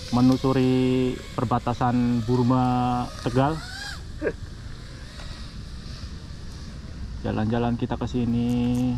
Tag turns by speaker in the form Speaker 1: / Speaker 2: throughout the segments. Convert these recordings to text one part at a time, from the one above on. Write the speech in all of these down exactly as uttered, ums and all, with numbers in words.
Speaker 1: menusuri perbatasan Burma Tegal. Jalan-jalan kita ke sini.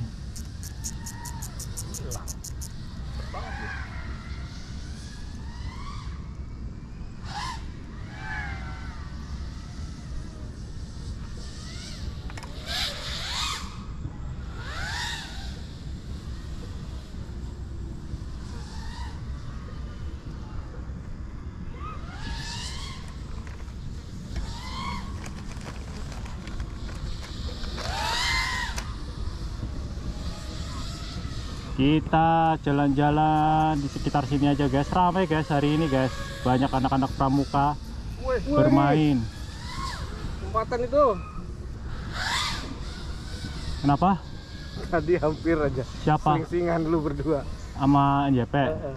Speaker 1: Kita jalan-jalan di sekitar sini aja guys. Ramai guys hari ini guys. Banyak anak-anak pramuka
Speaker 2: Wih,
Speaker 1: bermain.
Speaker 2: Tempatan itu.
Speaker 1: Kenapa?
Speaker 2: Tadi hampir aja.
Speaker 1: Siapa?
Speaker 2: Sing-singan dulu berdua.
Speaker 1: Sama N J P.
Speaker 2: Uh -uh.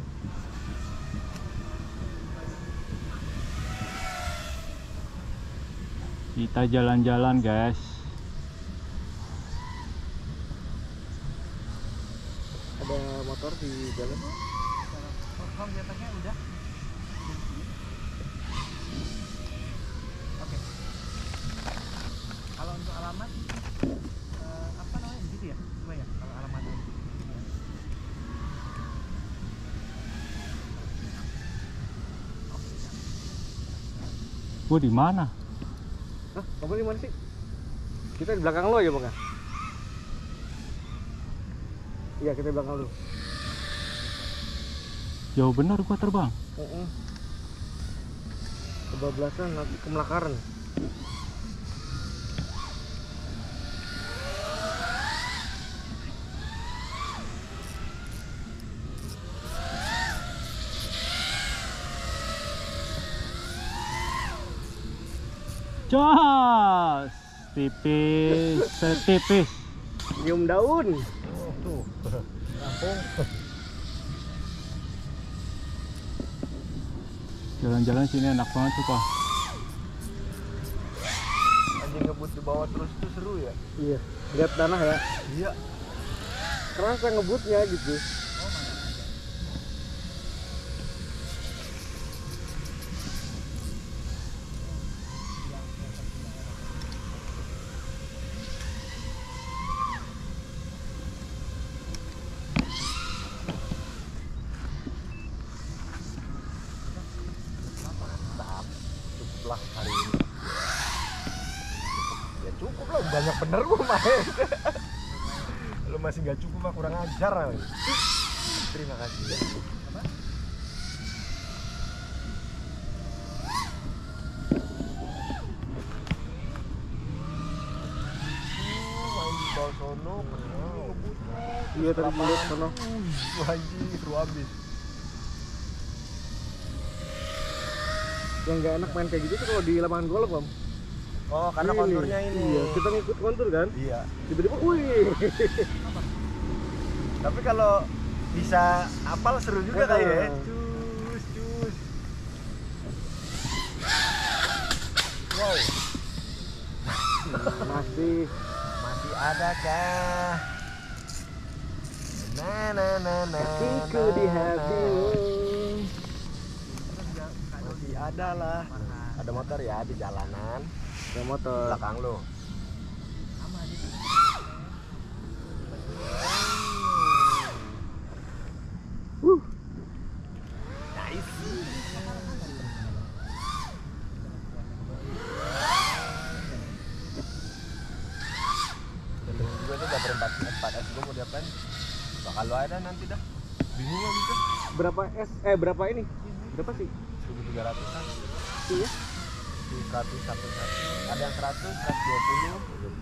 Speaker 1: Kita jalan-jalan guys.
Speaker 2: Ada motor di jalan.
Speaker 3: Kom di atasnya udah. Oke. Kalau untuk alamat eh, apa namanya gitu ya? Coba ya kalau alamatnya.
Speaker 1: Gua di mana?
Speaker 2: Hah, kamu di mana sih? Kita di belakang lo ya, Bang? Iya, kita di belakang lo.
Speaker 1: Jauh bener gua terbang.
Speaker 2: Uh -uh. Kebablasan nanti kemelakaran.
Speaker 1: Jos, tipis, setipis.
Speaker 2: Nyium daun.
Speaker 3: Oh, tuh. Lampung.
Speaker 1: Jalan-jalan sini enak banget tuh, Pak.
Speaker 2: Anjing ngebut di bawah terus itu seru ya? Iya. Lihat tanah ya? Iya. Kerasa ngebutnya gitu. Lah hari ini ya cukup lah, banyak bener gua main. Lu masih nggak cukup mah kurang ajar. Terima kasih ya. Main di bawah sono iya tadi lihat sono. Anjing seru abis. Yang nggak enak main kayak gitu tuh kalau di lapangan golf, Om. Oh, karena ini, konturnya ini. Iya, kita ngikut kontur kan? Iya. Tiba-tiba, wih. Tapi kalau bisa apal seru juga kali ya. Cus, cus. Wow. Masih masih ada kah? Nah, nah, nah, nah. Hatiku di hatimu. Ada lah, ada motor ya di jalanan. Ada motor belakang lo. Uh, nice. Juga tuh udah berempat empat S gue mau diapain? Bakal lo ada nanti dah. Bingung lah gitu. Berapa S? Eh berapa ini? Berapa sih? seribu tiga ratusan. Iya. Di seratus sampai seratus. Ada yang seratus, seratus dua puluh.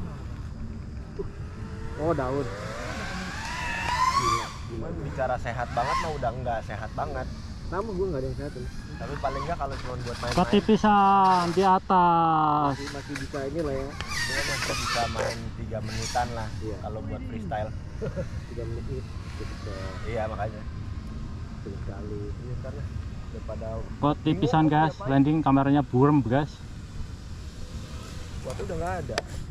Speaker 2: Oh, daun. Gila. Cuman bicara sehat banget mah udah enggak sehat banget. Nama gue enggak ada yang sehat. Tapi paling enggak kalau cuma buat main-main.
Speaker 1: Ketipisan di atas.
Speaker 2: Masih, masih bisa ini lah ya.
Speaker 3: Dia masih bisa main tiga menitan lah. Iya. Kalau buat freestyle.
Speaker 2: tiga menit. Gitu.
Speaker 3: Iya, makanya.
Speaker 2: Betul sekali. Iya, karena daripada
Speaker 1: Kok tipisan guys, landing kameranya burem guys.
Speaker 2: waktu udah nggak ada.